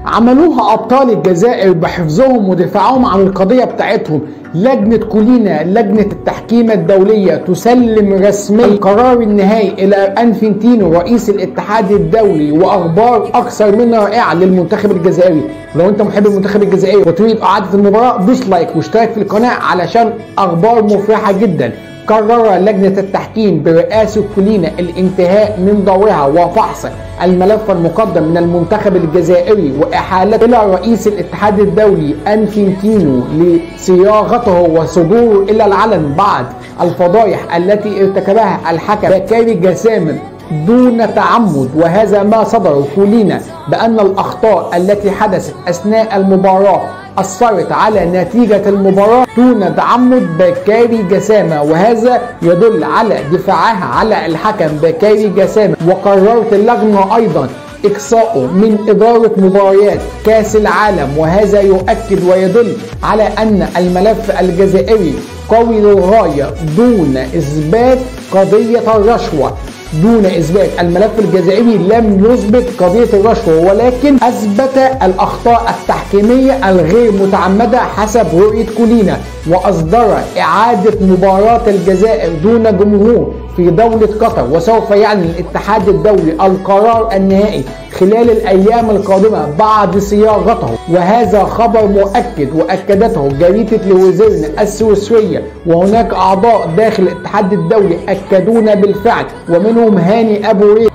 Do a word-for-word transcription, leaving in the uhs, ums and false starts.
عملوها أبطال الجزائر بحفظهم ودفاعهم عن القضية بتاعتهم. لجنة كولينا، لجنة التحكيم الدولية، تسلم رسميا القرار النهائي إلى أنفنتينو رئيس الاتحاد الدولي. وأخبار أكثر من رائعة للمنتخب الجزائري. لو أنت محب المنتخب الجزائري وتريد إعادة المباراة، دوس لايك واشترك في القناة علشان أخبار مفرحة جدا. قرر لجنة التحكيم برئاسة كولينا الانتهاء من دورها وفحص الملف المقدم من المنتخب الجزائري وإحالته إلى رئيس الاتحاد الدولي أنفنتينو لصياغته وصدوره إلى العلن بعد الفضايح التي ارتكبها الحكم بكاري جسامة دون تعمد. وهذا ما صدر كولينا بأن الأخطاء التي حدثت أثناء المباراة أثرت على نتيجة المباراة دون تعمد بكاري جسامة، وهذا يدل على دفاعها على الحكم بكاري جسامة. وقررت اللجنة أيضا إقصاؤه من إدارة مباريات كأس العالم، وهذا يؤكد ويدل على أن الملف الجزائري قوي للغاية دون إثبات قضية الرشوة. دون إثبات الملف الجزائري لم يثبت قضية الرشوة، ولكن أثبت الأخطاء التحكيمية الغير متعمدة حسب رؤية كولينا. وأصدر إعادة مباراة الجزائر دون جمهور في دولة قطر، وسوف يعلن الاتحاد الدولي القرار النهائي خلال الأيام القادمة بعد صياغته. وهذا خبر مؤكد وأكدته جريدة لوزيرن السويسرية، وهناك أعضاء داخل الاتحاد الدولي أكدون بالفعل، ومنهم هاني أبو ريح